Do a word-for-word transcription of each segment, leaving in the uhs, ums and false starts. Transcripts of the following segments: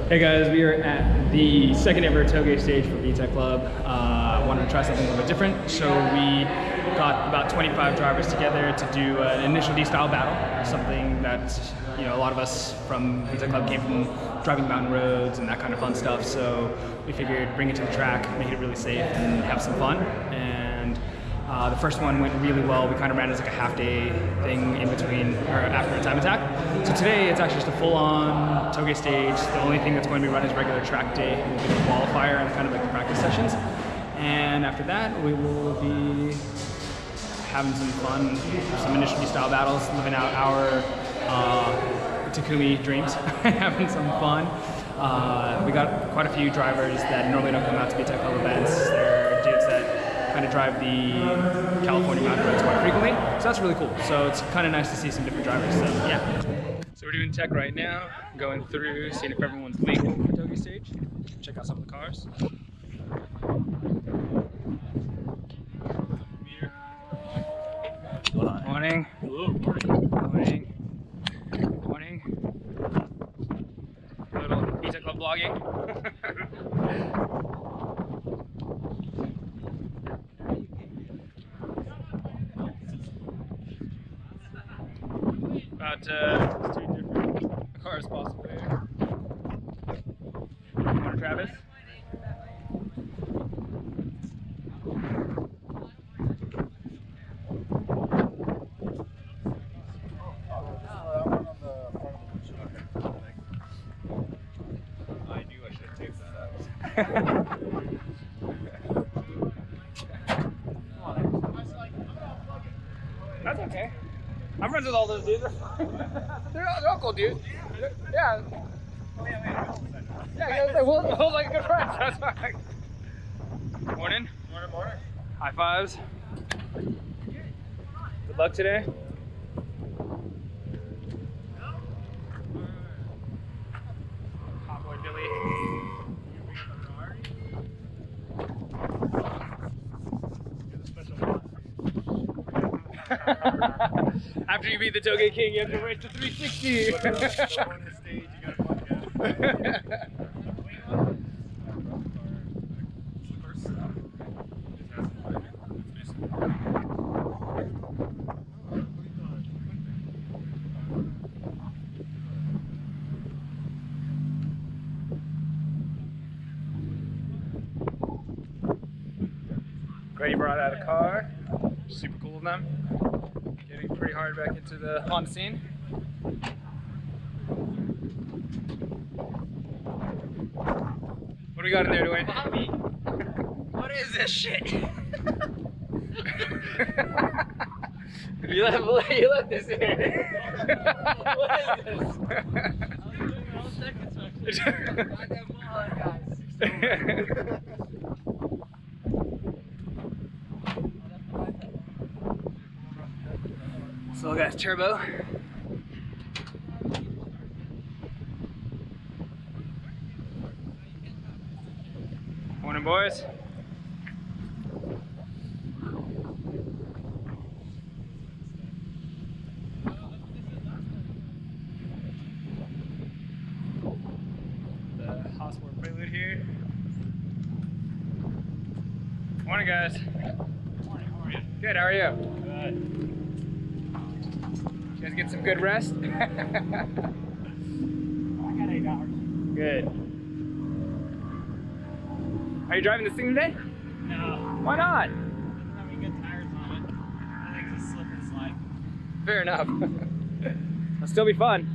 Hey guys, we are at the second ever Touge Stage for Vtec Club. Uh, wanted to try something a little bit different, so we got about twenty-five drivers together to do an initial D style battle, something that you know a lot of us from Vtec Club came from driving mountain roads and that kind of fun stuff. So we figured bring it to the track, make it really safe, and have some fun. And Uh, the first one went really well. We kind of ran it as like a half-day thing in between, or after a time attack. So today it's actually just a full-on Touge Stage. The only thing that's going to be run is regular track day. We'll be the qualifier and kind of like the practice sessions. And after that, we will be having some fun, some initial style battles, living out our uh, Takumi dreams, having some fun. Uh, we got quite a few drivers that normally don't come out to Vtec Club events. They're dudes that kind of drive the California mountain roads quite frequently, so that's really cool. So it's kind of nice to see some different drivers. So yeah. So we're doing tech right now, going through, seeing if everyone's legal for Touge Stage. Check out some of the cars. Morning. Hello. Morning. Morning. A little Vtec Club vlogging. About uh, two different cars possibly. Morning, Travis. I knew I should have taped that out. That's okay. I'm friends with all those dudes. they're, all, they're all cool dudes. Yeah. Yeah, yeah, we'll, we'll like good friends. That's fine. Morning. Morning, morning. High fives. Good luck today. Hot boy Billy. After you beat the Touge King, you have to race the three sixty. Go on the stage, you gotta podcast. Great, you brought out a car. Super cool of them. Getting pretty hard back into the Honda scene. What do we got in there, Dwayne? Bobby, what is this shit? you let you let this in. What is this? Got that ball on, guys. So guys, turbo. Morning, boys. The Hasport Prelude here. Morning, guys. Morning, how are you? Good, how are you? Good. You guys get some good rest? I got eight hours. Good. Are you driving this thing today? No. Why not? I'm having good tires on it. I think it's a slip and slide. Fair enough. It'll still be fun.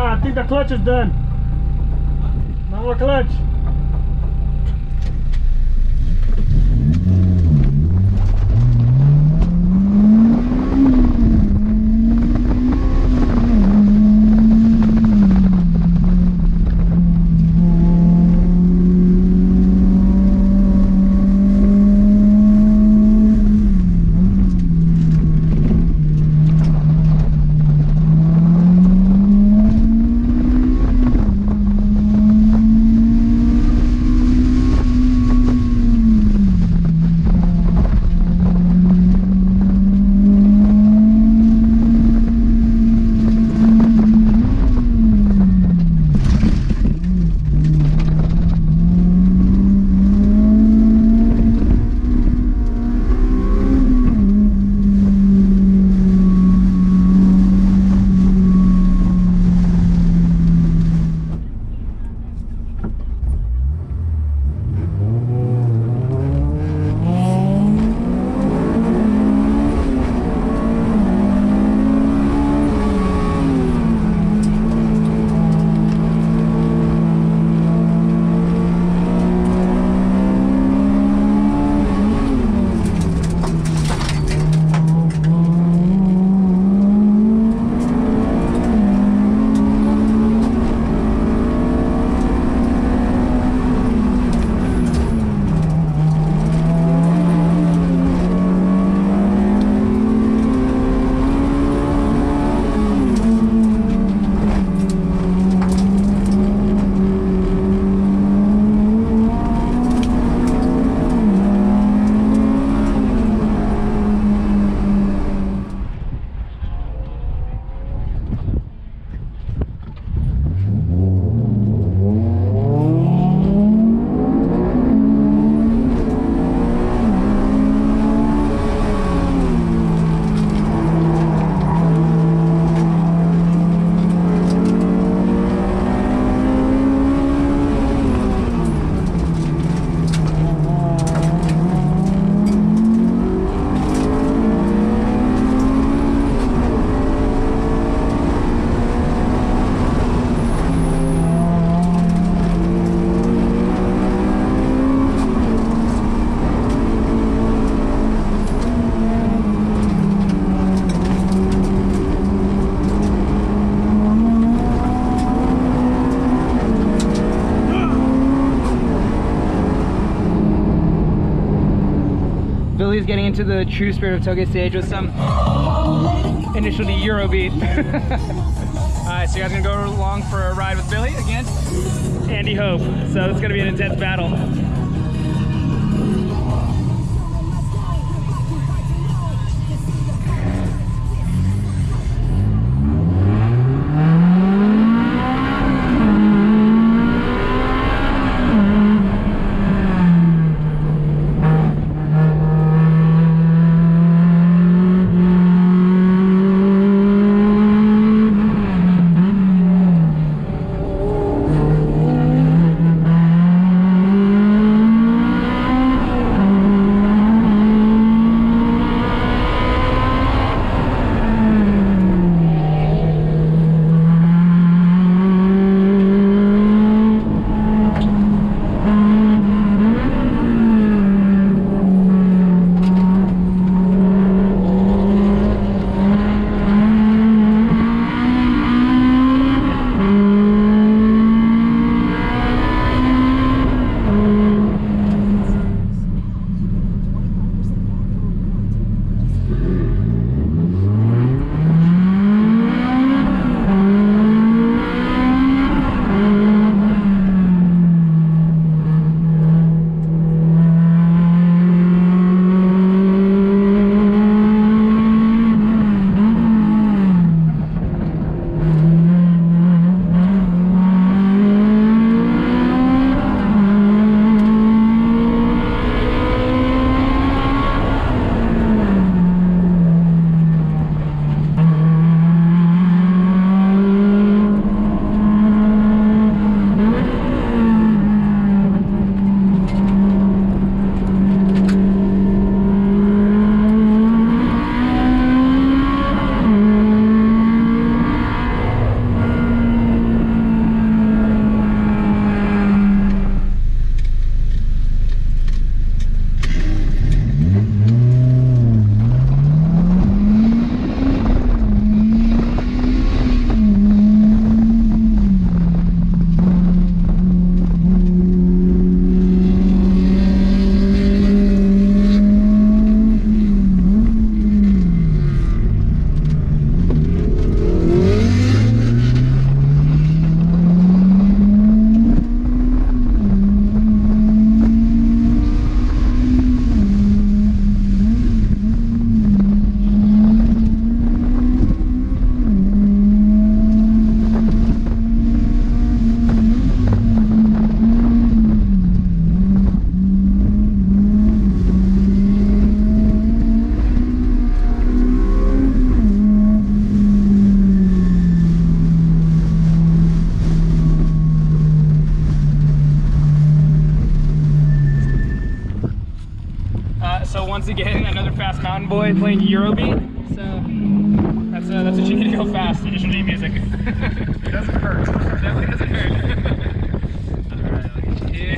Ah, I think the clutch is done. No more clutch. Billy's getting into the true spirit of Touge Stage with some initially Eurobeat. Alright, so you guys are gonna go along for a ride with Billy against Andy Hope. So it's gonna be an intense battle. Thank boy playing Eurobeat. So that's uh, that's what you need to go fast. Initial D music. It doesn't hurt. Definitely doesn't hurt. All right, I'll get you here.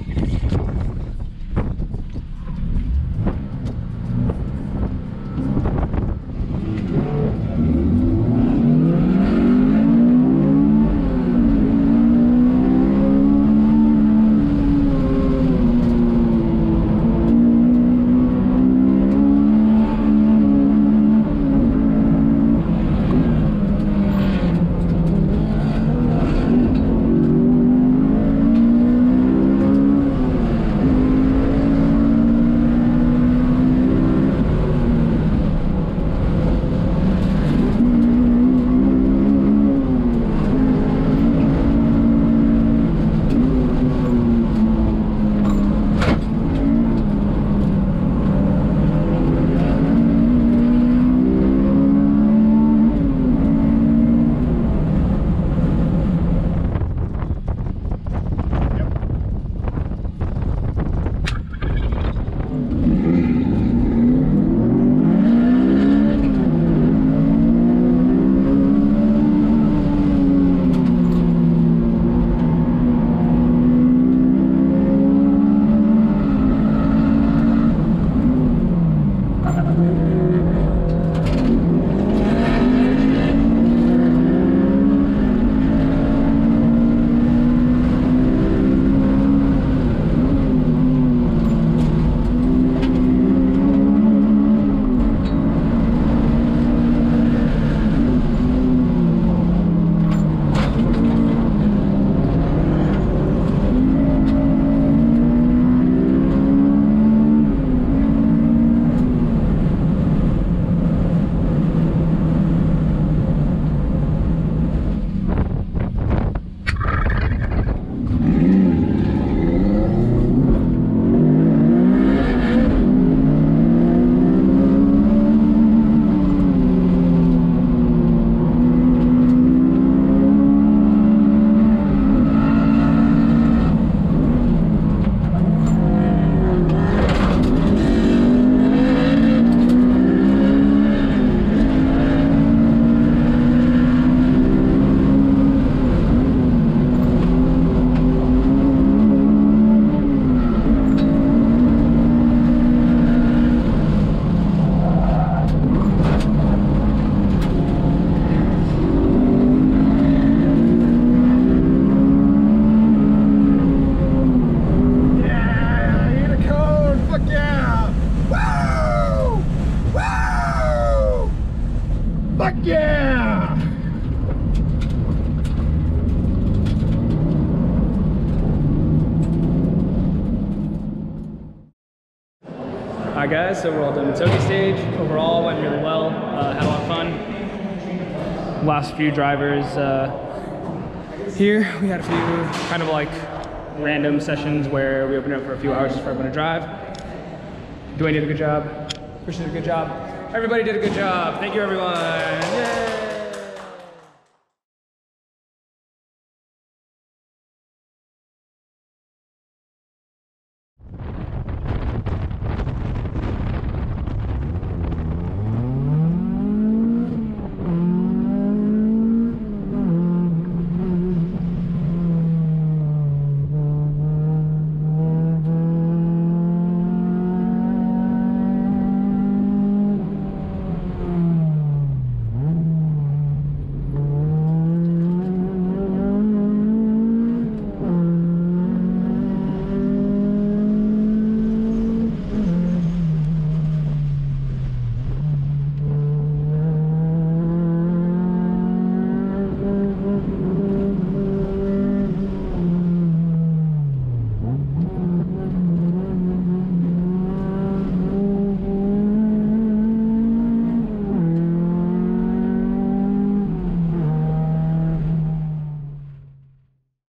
Alright guys, so we're all done the Touge Stage. Overall, went really well, uh, had a lot of fun. Last few drivers uh, here, we had a few kind of like random sessions where we opened up for a few hours just for everyone to drive. Dwayne did a good job, Christian did a good job. Everybody did a good job. Thank you everyone, yay!